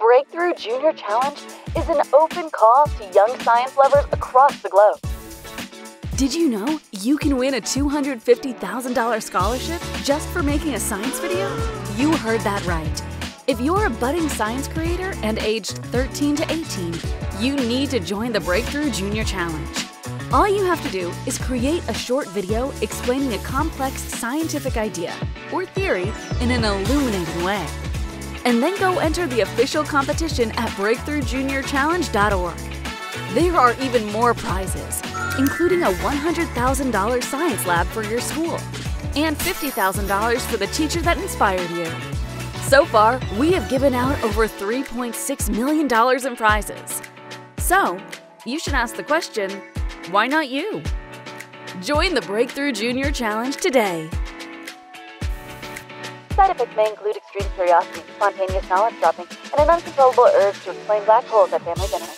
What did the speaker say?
Breakthrough Junior Challenge is an open call to young science lovers across the globe. Did you know you can win a $250,000 scholarship just for making a science video? You heard that right. If you're a budding science creator and aged 13 to 18, you need to join the Breakthrough Junior Challenge. All you have to do is create a short video explaining a complex scientific idea or theory in an illuminating way. And then go enter the official competition at breakthroughjuniorchallenge.org. There are even more prizes, including a $100,000 science lab for your school and $50,000 for the teacher that inspired you. So far, we have given out over $3.6 million in prizes. So, you should ask the question, why not you? Join the Breakthrough Junior Challenge today. Side effects may include extreme curiosity, spontaneous knowledge dropping, and an uncontrollable urge to explain black holes at family dinners.